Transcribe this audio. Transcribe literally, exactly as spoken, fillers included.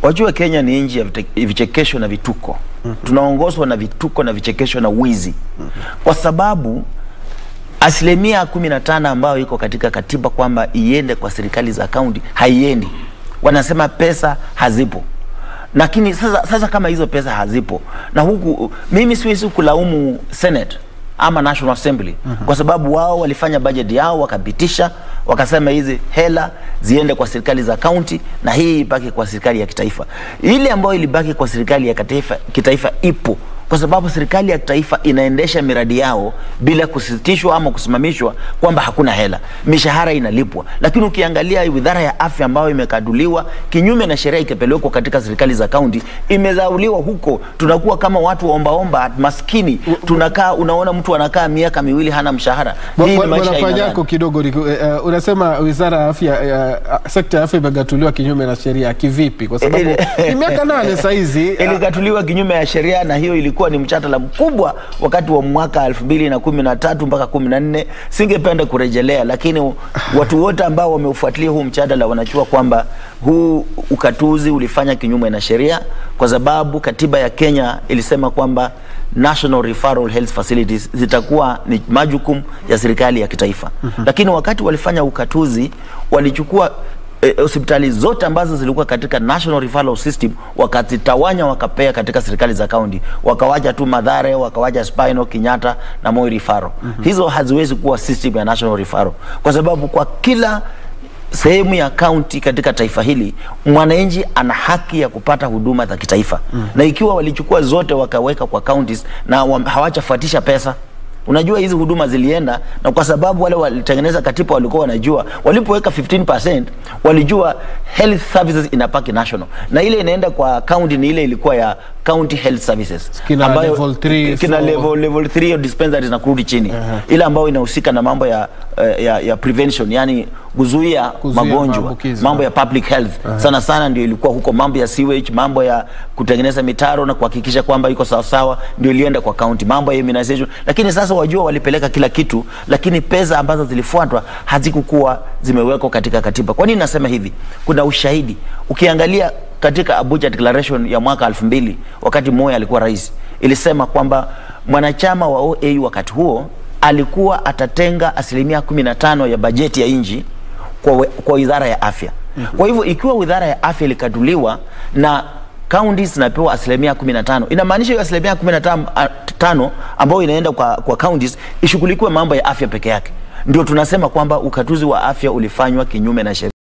Wajua Kenya ni nchi ya vichekesho na vituko. Mm -hmm. Tunaongozwa na vituko na vichekesho na wizi. Mm -hmm. Kwa sababu asilimia kumi na tano ambayo iko katika katiba kwamba iende kwa serikali za kaunti haiendi. Wanasema pesa hazipo. Lakini sasa, sasa kama hizo pesa hazipo, na huku mimi siwezi kulaumu Senate ama National Assembly, uh -huh. kwa sababu wao walifanya budget yao wakapitisha, wakasema hizi hela ziende kwa serikali za county na hii ibaki kwa serikali ya kitaifa. Ile ambayo ilibaki kwa serikali ya kitaifa, kitaifa ipo kwa sababu serikali ya kitaifa inaendesha miradi yao bila kusitishwa ama kusimamishwa kwamba hakuna hela. Mishahara inalipwa. Lakini ukiangalia Wizara ya Afya ambayo imekaduliwa kinyume na sheria ikapelekwa katika serikali za kaunti, imezauliwa huko. Tunakuwa kama watu waomba omba maskini. Tunakaa, unaona mtu anakaa miaka miwili hana mshahara. Hii ni maisha ya yako kidogo. Uh, unasema Wizara ya Afya, uh, sekta ya afya imegatuliwa kinyume na sheria kivipi? Kwa sababu ni miaka nane sasa hizi uh, iligatuliwa kinyume ya sheria, na hiyo ili kuwa ni mchatala mkubwa wakati wa mwaka elfu mbili na kumi na tatu mpaka kumi na nne. Singependa kurejelea, lakini watu wote ambao wameufuatilia huu mchatala wanachua kwamba huu ukatuzi ulifanya kinyume na sheria, kwa sababu katiba ya Kenya ilisema kwamba National Referral Health Facilities zitakuwa ni majukumu ya serikali ya kitaifa. Uh -huh. Lakini wakati walifanya ukatuzi, walichukua hospitali zote ambazo zilikuwa katika National Referral System wakazitawanya wakapea katika serikali za county, wakawacha tu Mathare, wakawacha Spino, Kenyatta na Moi Referral. Mm -hmm. Hizo haziwezi kuwa system ya National Referral, kwa sababu kwa kila sehemu ya county katika taifa hili mwananchi ana haki ya kupata huduma za kitaifa. Mm -hmm. Na ikiwa walichukua zote wakaweka kwa counties na hawachafuatisha pesa, unajua hizi huduma zilienda, na kwa sababu wale walitengeneza katiba walikuwa wanajua, walipoweka fifteen percent walijua health services inapaki national, na ile inaenda kwa county ni ile ilikuwa ya county health services, kina ambayo level three, kina level level three ya dispensaries na kurudi chini. Uh -huh. Ile ambayo inahusika na mambo ya, uh, ya ya prevention, yani kuzuia magonjwa, mambo ya public health. Uh -huh. Sana sana ndio ilikuwa huko, mambo ya sewage, mambo ya kutengeneza mitaro na kuhakikisha kwamba iko sawa sawa, ndio ilienda kwa county, mambo ya immunization. Lakini sasa wajua walipeleka kila kitu, lakini pesa ambazo zilifuatwa hazikukuwa zimewekwa katika katiba. Kwa nini nasema hivi? Kuna ushahidi. Ukiangalia katika Abuja Declaration ya mwaka elfu mbili wakati Moi alikuwa rais, ilisema kwamba mwanachama wa O A U wakati huo alikuwa atatenga asilimia kumi na tano ya bajeti ya nchi kwa, kwa Wizara ya Afya. Mm -hmm. Kwa hivyo ikiwa Wizara ya Afya ilikaduliwa na counties zinapewa asilimia kumi na tano, inamaanisha hiyo asilimia kumi na tano ambayo inaenda kwa, kwa counties ishughulikiwe mambo ya afya peke yake. Ndio tunasema kwamba ukatuzi wa afya ulifanywa kinyume na sheria.